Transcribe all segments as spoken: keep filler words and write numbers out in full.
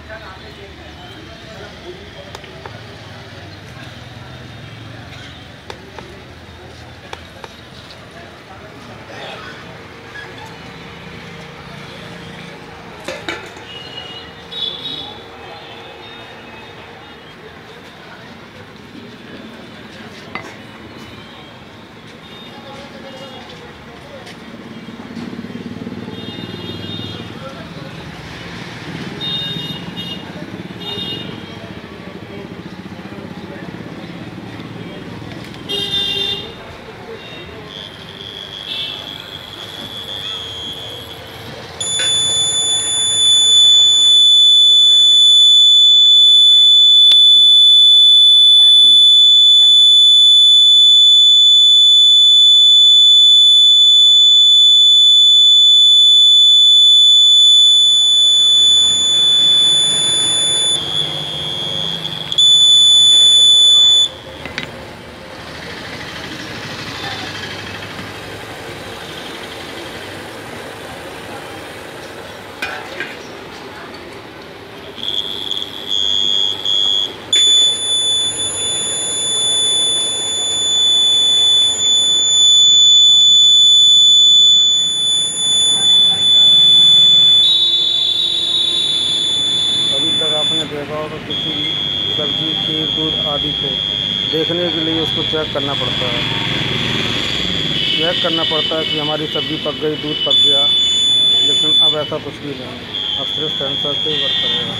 तक आपने देखा होगा किसी भी सब्जी खीर दूध आदि को देखने के लिए उसको चेक करना पड़ता है चेक करना पड़ता है कि हमारी सब्ज़ी पक गई, दूध पक गया। लेकिन अब ऐसा कुछ भी नहीं, अब सिर्फ सेंसर से ही वर्क करेगा।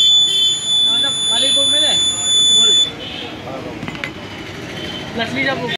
बोल